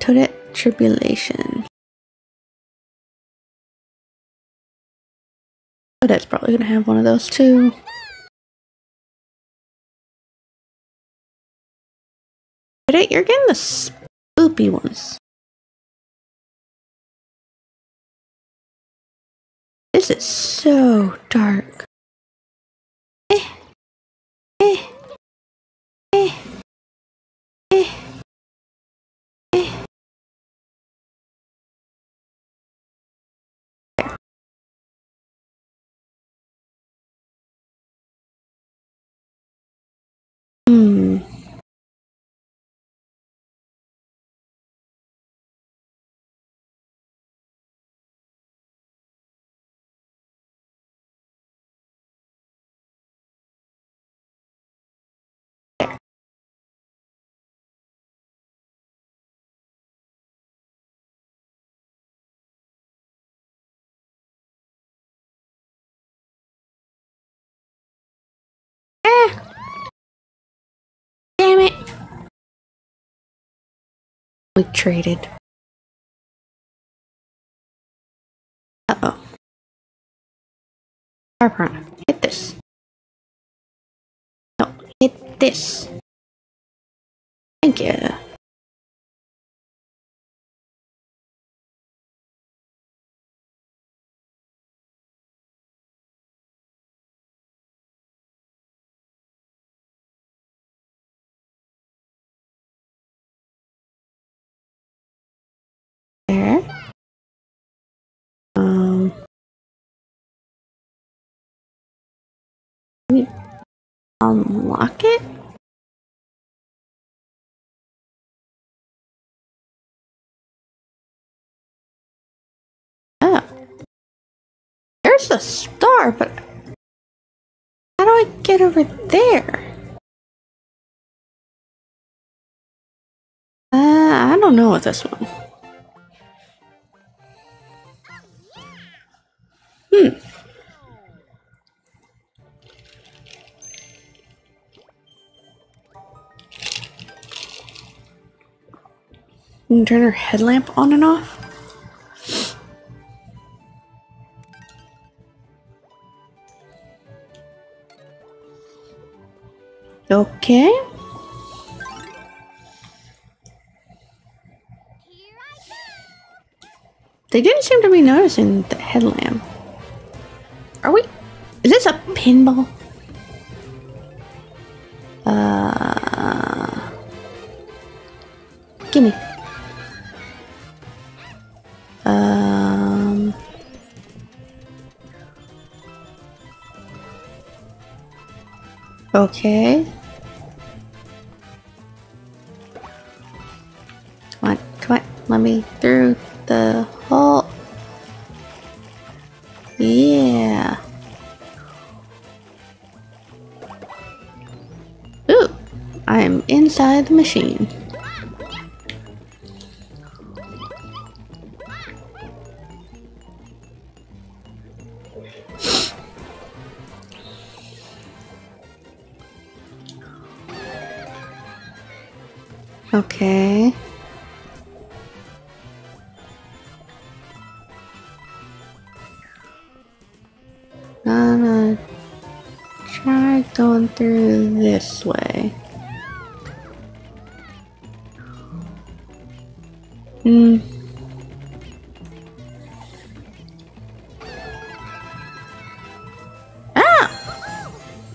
Toadette Tribulation. Toadette's probably gonna have one of those too. Toadette, you're getting the spoopy ones. This is so dark. Damn it. We traded. Uh-oh. Star Piranha, hit this. No, hit this. Thank you. There. We unlock it? Oh. There's a star, but how do I get over there? I don't know with this one. You can turn her headlamp on and off. Okay. They didn't seem to be noticing the headlamp. Are we? Is this a pinball? Gimme. Okay. Come on, come on. Let me through the hole. Yeah. Ooh, I am inside the machine. Okay. Gonna try going through this way. Ah!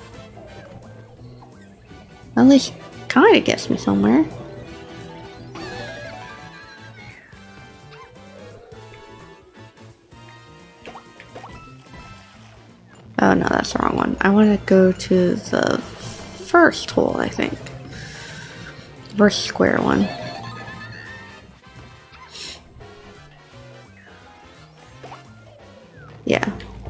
At least kinda gets me somewhere. Oh no, that's the wrong one. I want to go to the first hole, I think. First square one. Yeah.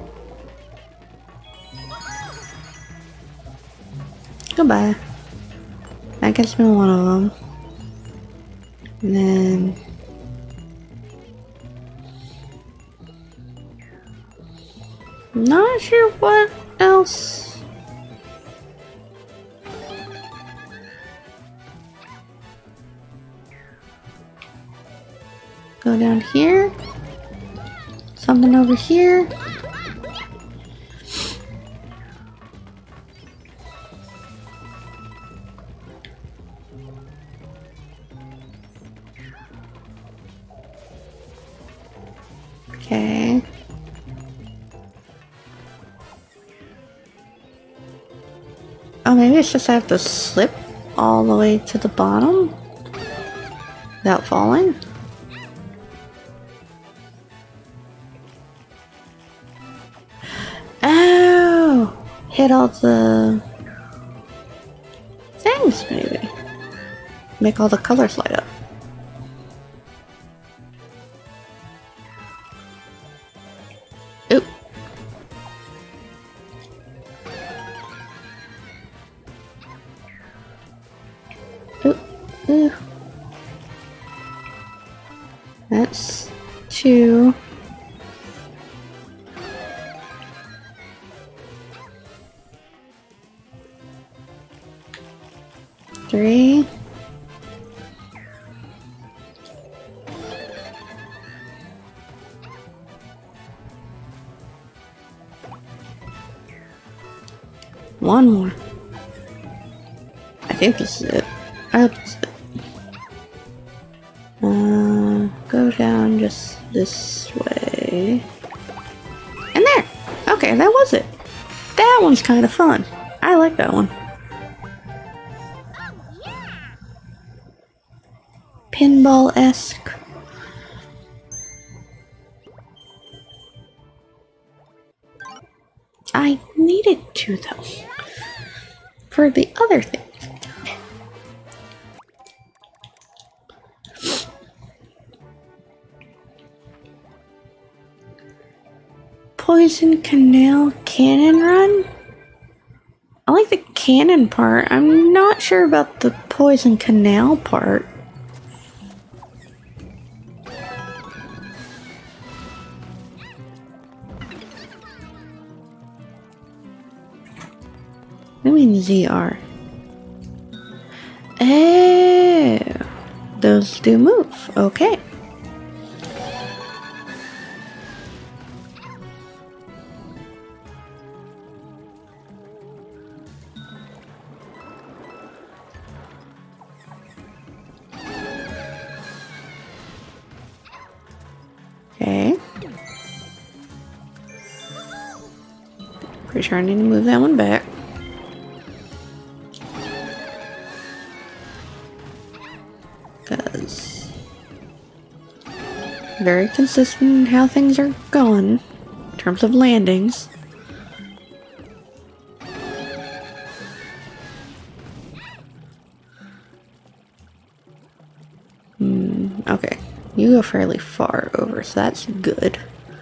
Goodbye. That gets me one of them. And then... not sure what else. Go down here. Something over here. Okay. Oh, maybe it's just I have to slip all the way to the bottom without falling. Oh! Hit all the things, maybe. Make all the colors light up. Oop. Oop. Ooh. That's 2. Three. One more. I think this is it. I hope this is it. Go down just this way. And there! Okay, that was it. That one's kind of fun. I like that one. Pinball-esque. I needed to, though, for the other thing. Poison Canal Cannon Run? I like the cannon part. I'm not sure about the Poison Canal part. I mean ZR. Oh, those do move. Okay. Okay. Pretty sure I need to move that one back. Because very consistent in how things are going in terms of landings. Okay, you go fairly far over, so that's good.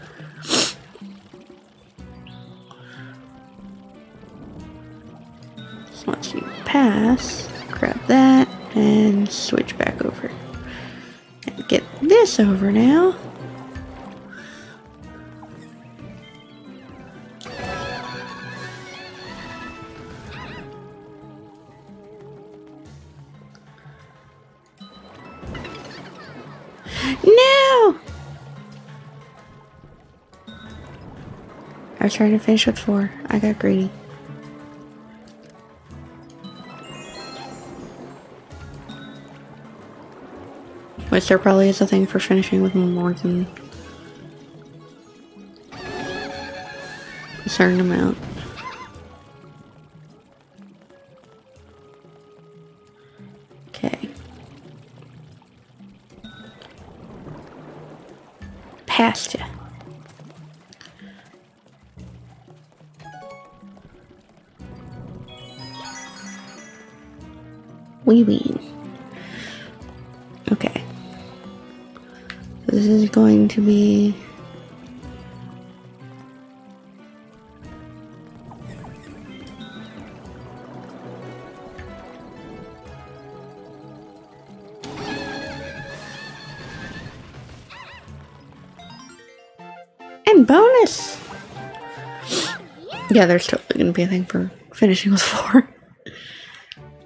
So once you pass, grab that and switch back over. And get this over now. No! I was trying to finish with 4. I got greedy. Which there probably is a thing for finishing with more than a certain amount. Okay. Past ya. Wee wee. Okay. This is going to be and bonus. Yeah, there's totally gonna be a thing for finishing with 4.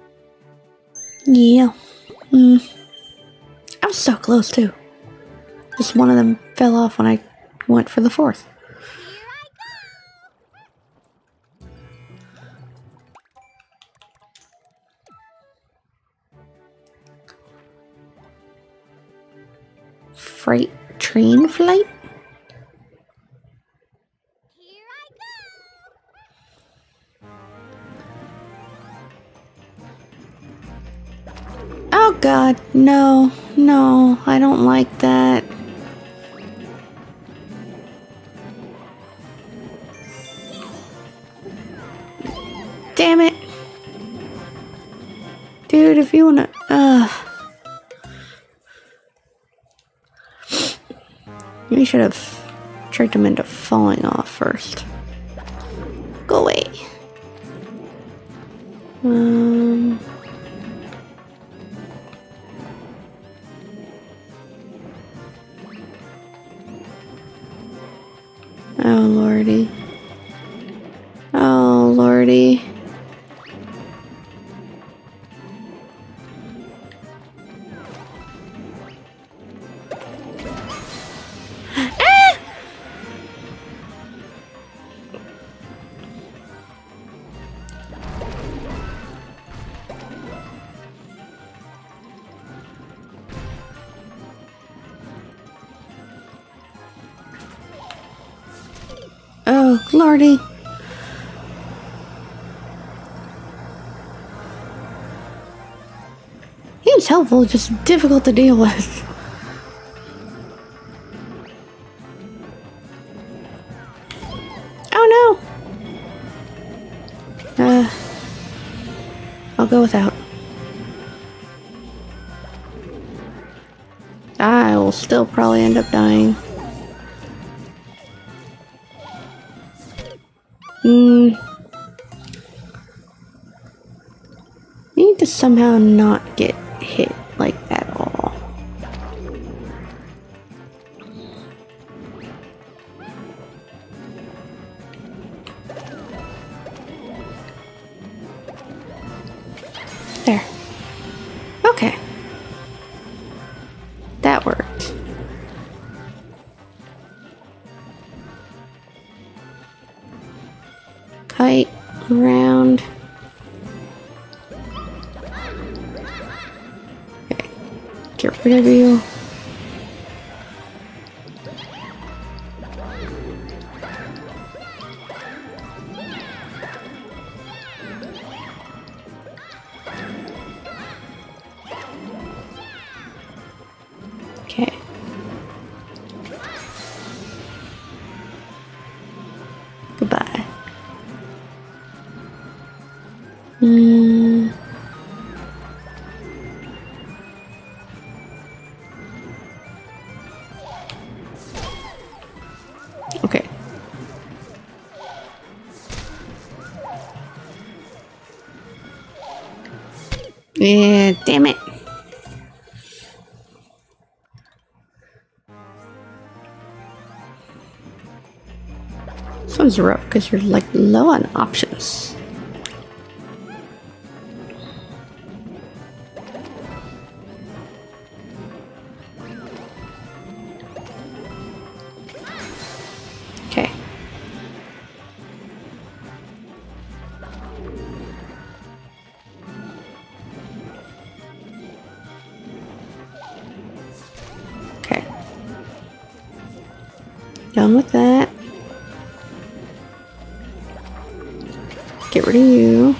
Yeah. I was so close too. Just one of them fell off when I went for the fourth. Freight train flight? Oh god, no, no, I don't like that. Damn it. Dude, if you wanna, we should have tricked him into falling off first. Go away. Oh lordy. Oh lordy. Oh, lordy. He was helpful, just difficult to deal with. Oh no! I'll go without. I will still probably end up dying. Need to somehow not get hit like at all. There. Okay. That worked. Kite around. Okay. Get rid of you. Okay. Goodbye. Okay. Yeah, damn it. This one's rough because you're like low on options. Okay. Okay. Done with that. Get rid of you.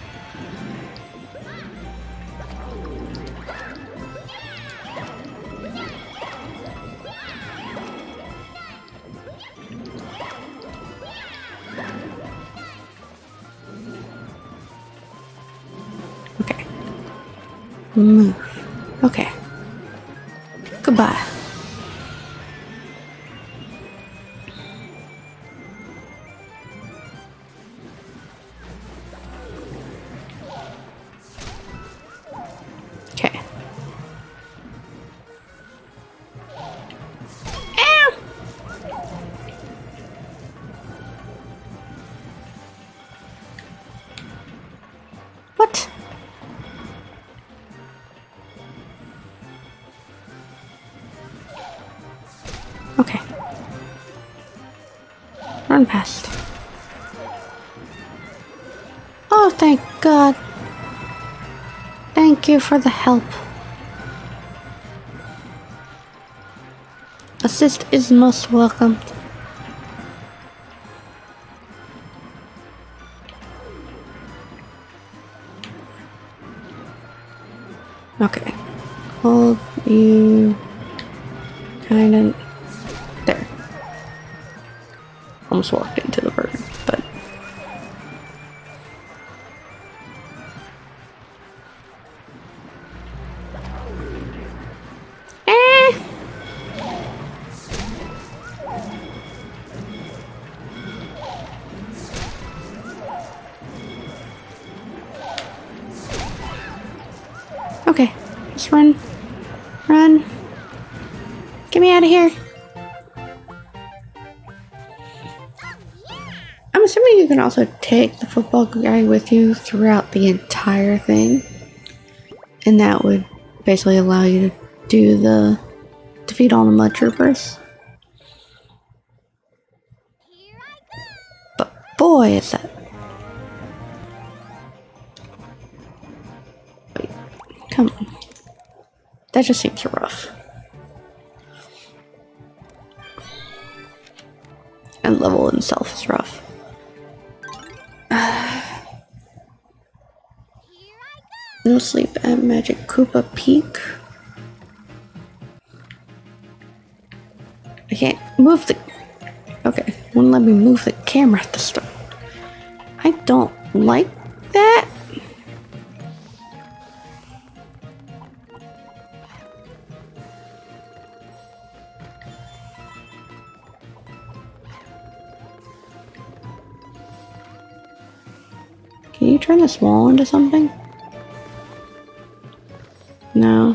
Okay. Move. Okay. Goodbye. Okay. Ow! What? Okay. Run past. Oh, thank God. Thank you for the help. Assist is most welcome. Okay. Hold you kinda there. Almost walked into the bird, but okay. Just run. Run. Get me out of here. I'm assuming you can also take the football guy with you throughout the entire thing. And that would basically allow you to do the defeat all the mud troopers. But boy, is that... Wait, come on. That just seems rough. And level itself is rough. No sleep at Magic Koopa Peak. I can't move the... Okay, wouldn't let me move the camera at the start. I don't like that. Can you turn this wall into something? No.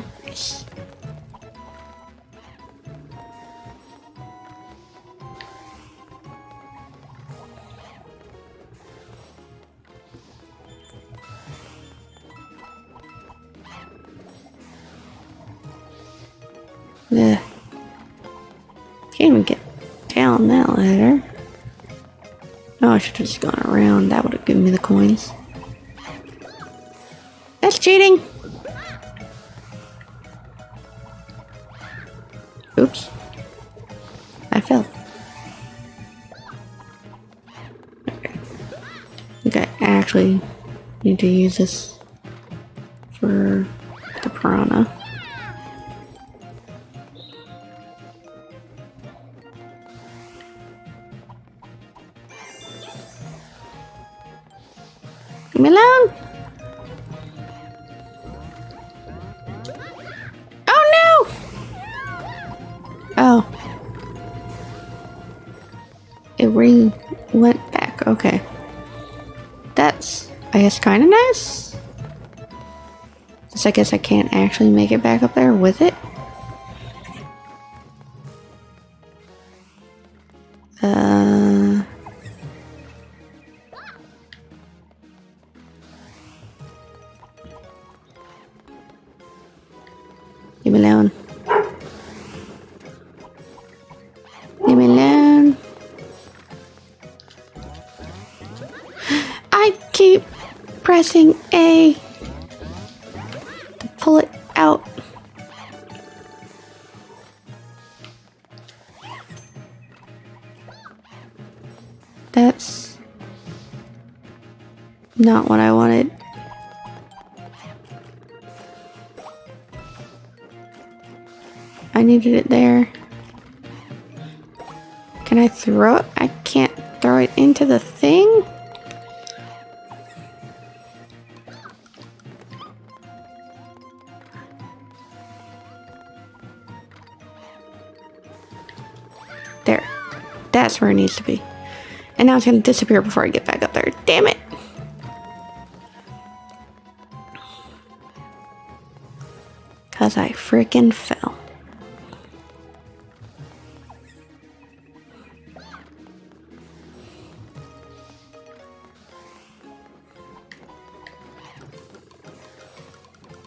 Yeah. Can't even get down that ladder. Oh, I should have just gone around. That would have given me the coins. That's cheating! Oops. I fell. Okay. I think I actually need to use this for the piranha. Leave me alone! Oh no! Oh. It went back. Okay. That's, I guess, kind of nice. So I guess I can't actually make it back up there with it. Leave me alone. Leave me alone. I keep pressing A to pull it out. That's not what I wanted. I needed it there. Can I throw it? I can't throw it into the thing? There. That's where it needs to be. And now it's gonna disappear before I get back up there. Damn it! Cause I frickin' fell.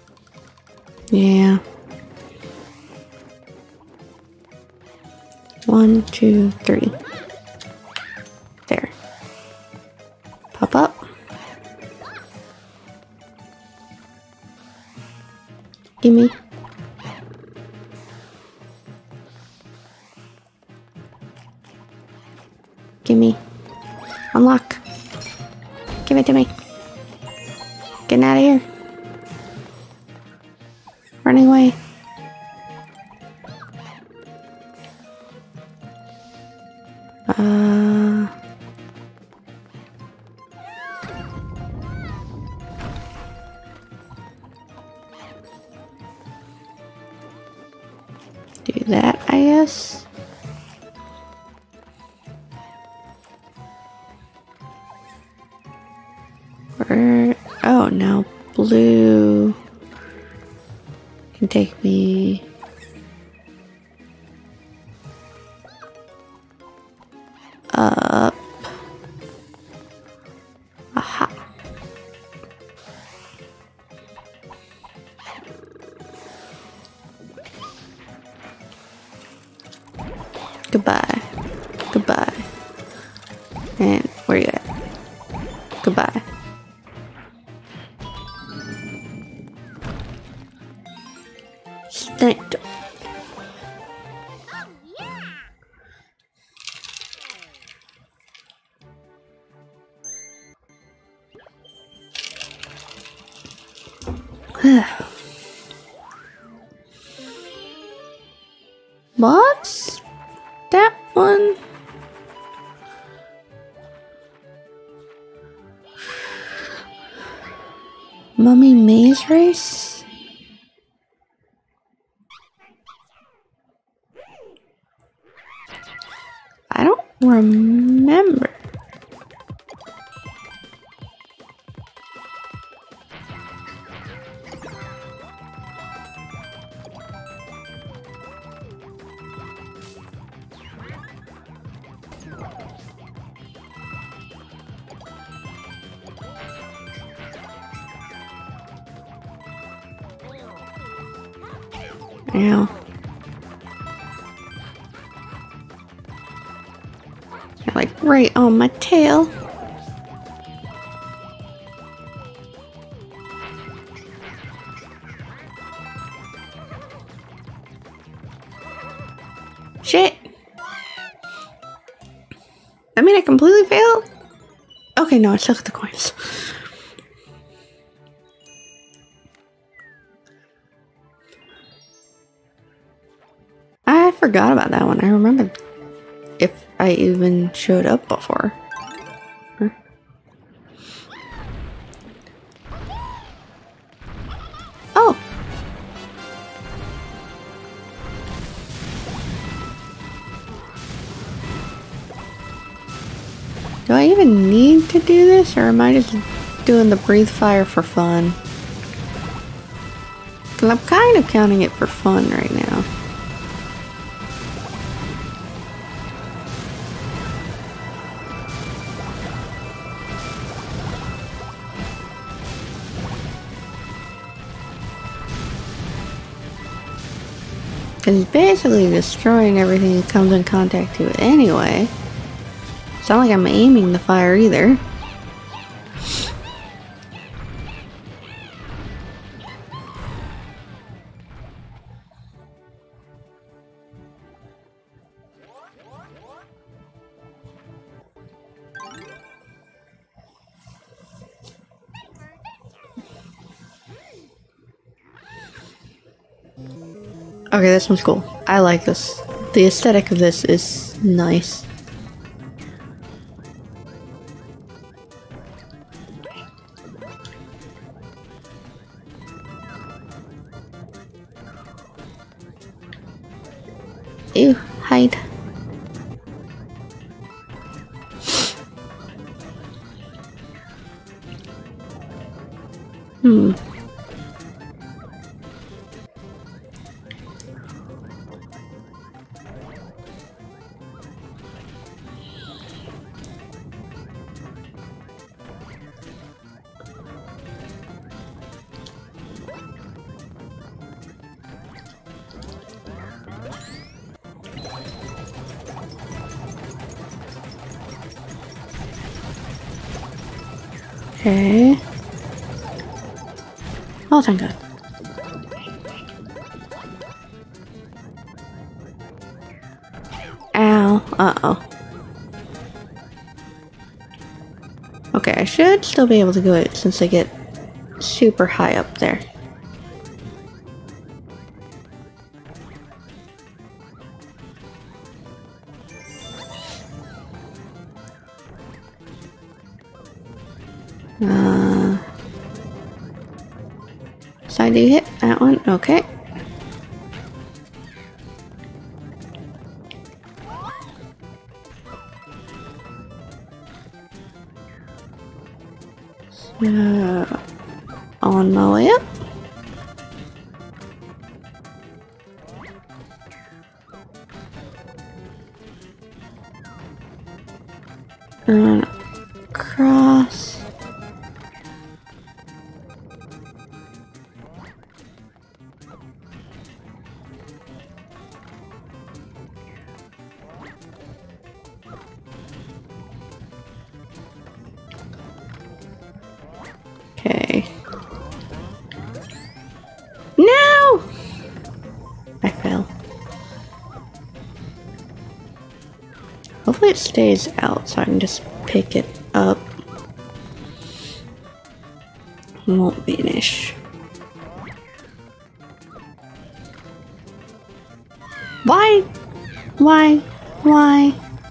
Yeah. 1, 2, 3. There. Pop up. Gimme. Gimme. Unlock. Give it to me. Getting out of here. Running away. Do that, I guess. Where? Oh, now blue can take me. Up. Aha. Goodbye. Goodbye. And where you at? Goodbye. Snacked. What's that one? Mummy Maze Race? I don't remember. Ow. Like right on my tail. Shit. I mean, I completely failed. Okay, no, I took the coins. I forgot about that one. I remember if I even showed up before. Oh! Do I even need to do this, or am I just doing the breathe fire for fun? Because I'm kind of counting it for fun right now. Because it's basically destroying everything it comes in contact with anyway. It's not like I'm aiming the fire either. Okay, this one's cool. I like this. The aesthetic of this is nice. Ew, hide. Okay. Oh, thank God. Ow. Uh-oh. Okay, I should still be able to go it since I get super high up there. So I do hit that one. Okay. On my way up. Run across. Okay. No! I fell. Hopefully it stays out so I can just pick it up. It won't be an issue. Why? Why? Why?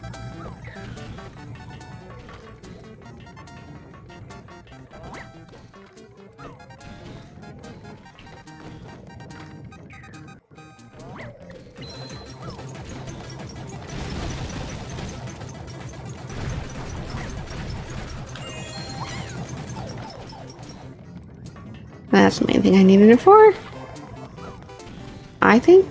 That's the main thing I needed it for. I think.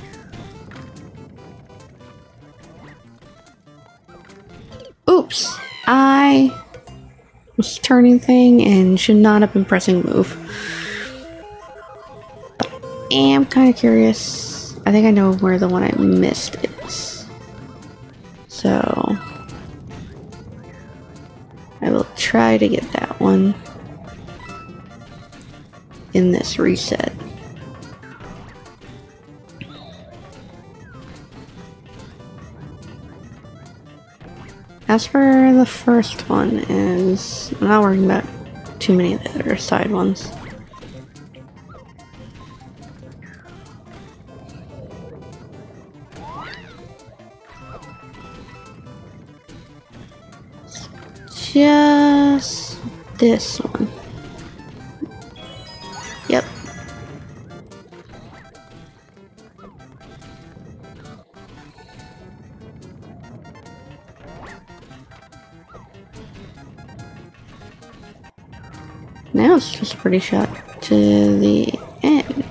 Oops. I was turning thing and should not have been pressing move. But I am kind of curious. I think I know where the one I missed is. So I will try to get that one in this reset. As for the first one is, I'm not worrying about too many of the other side ones. Just this one. Yep. Now it's just a pretty shot to the end.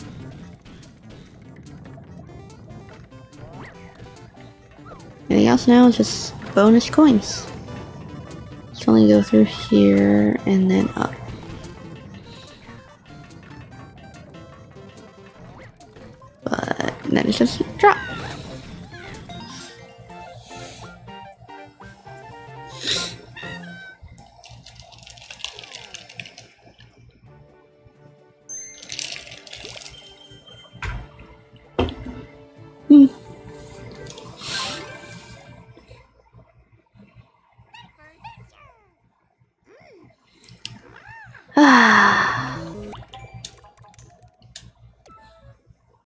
Anything else now is just bonus coins. Let's only go through here and then up. But then it's just a drop.